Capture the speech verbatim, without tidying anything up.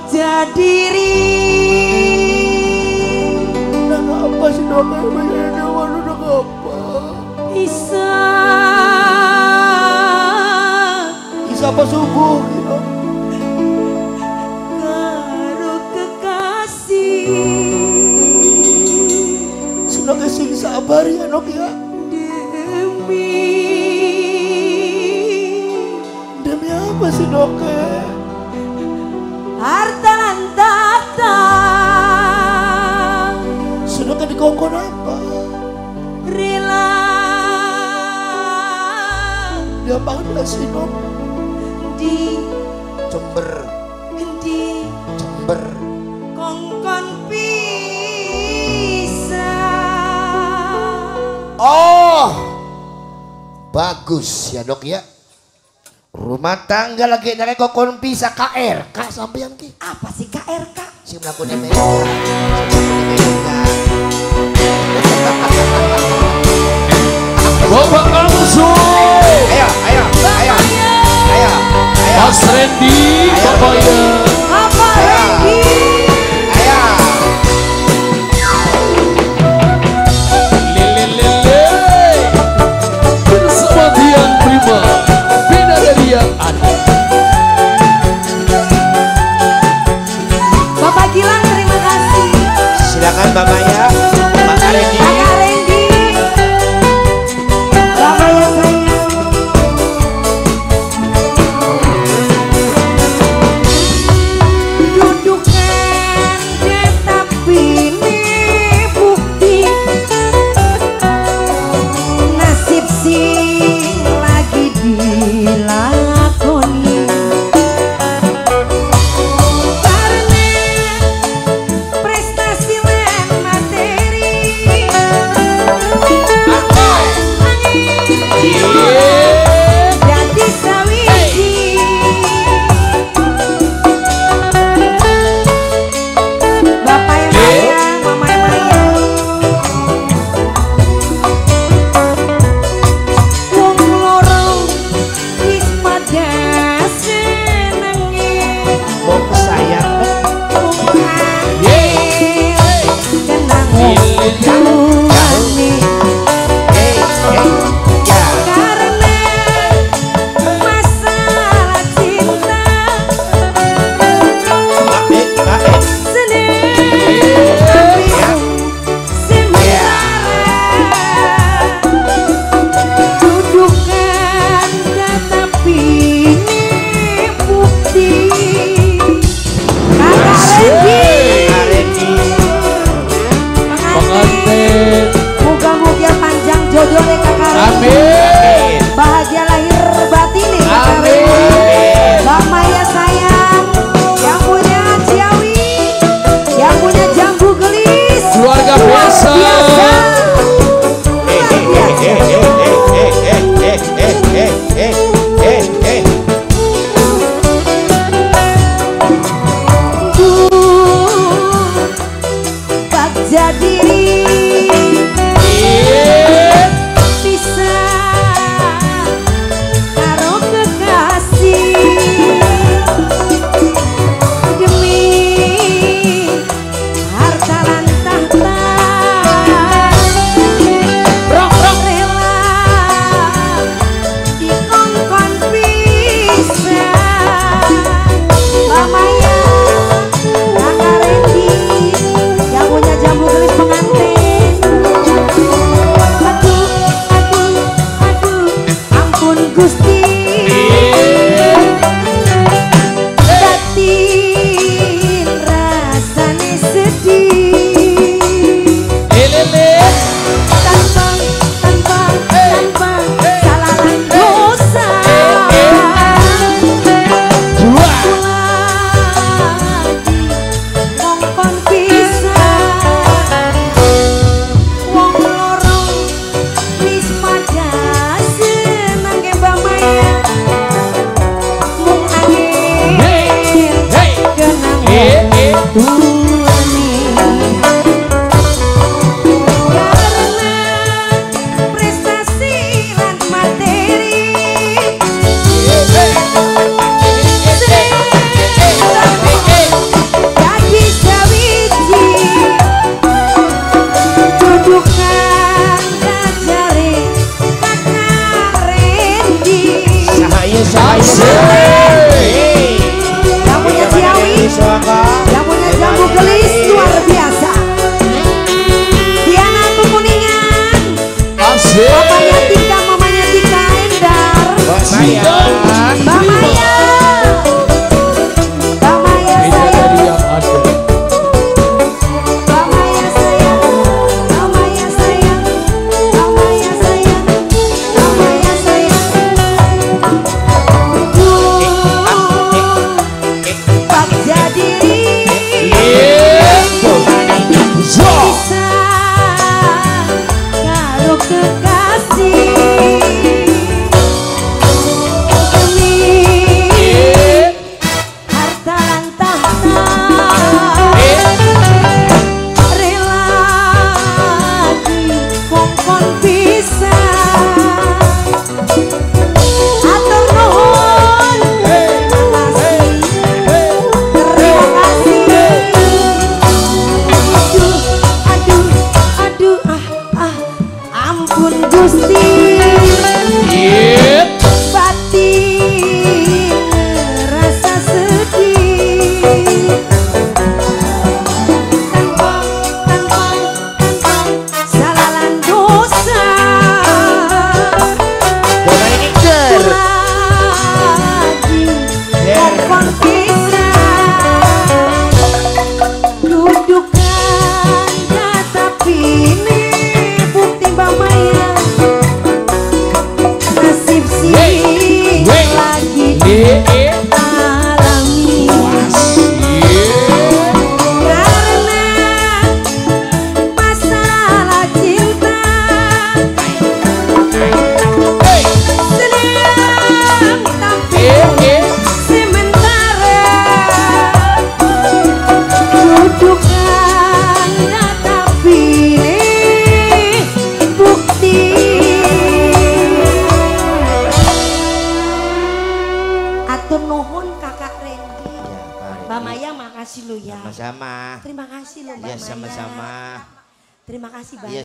diri. Udah apa sih dok? Udah apa? Isa Isa apa subuh gitu? karo kekasih Senang sing sabar ya nok ya. demi Demi apa sih dok? harta lan tahta. Sudah kan dikongkon apa? Rela Dia mana sih dok? di Jember, di Jember. kongkon bisa. Oh, bagus ya dok ya. Rumah tangga lagi nare kokon bisa K R K sampean ki. Apa sih K R K? Si melakukan Amerika, Amerika. Bapak langsung. Ayo, ayo, ayo, ayo, ayo. Mas Randy, Bapaknya. Apa lagi? Ayo. Lele lele. Bersama Dian Prima. Beda dari yang ada. Bapak Gilang terima kasih. Silakan Mbak Maya, Mbak Karendi. Kakak Randy. Bapak yang sayang. Papanya Tika, mamanya Tika Endar. Mbak Maya. Mbak Maya. Mbak Maya Beda sayang. dari yang ada. Mbak Maya sayang. Mbak Maya sayang. Mbak Maya sayang. Mbak Maya sayang. Pak jadi bisa karo kekasih demi harta lan tahta rela dikongkon bisa atur nuhun makasih terima kasih. Aduh, aduh, aduh, ah, ah, ampun Gusti. Batin rasa sedih. Tanpa, tanpa, tanpa salah lan dosa. Dominic Ger. Lagi kongkon bisa. Dudukannya tapi ini bukti Mbak Maya nasib sih lagi alami karena masalah cinta sedang tapi sementara dudukannya tapi ini bukti. Atur nuhun kakak Randy. Mbak Maya makasih lu ya. Sama-sama. Terima kasih lu Mbak Ya Maya. sama-sama. Terima kasih banyak. Ya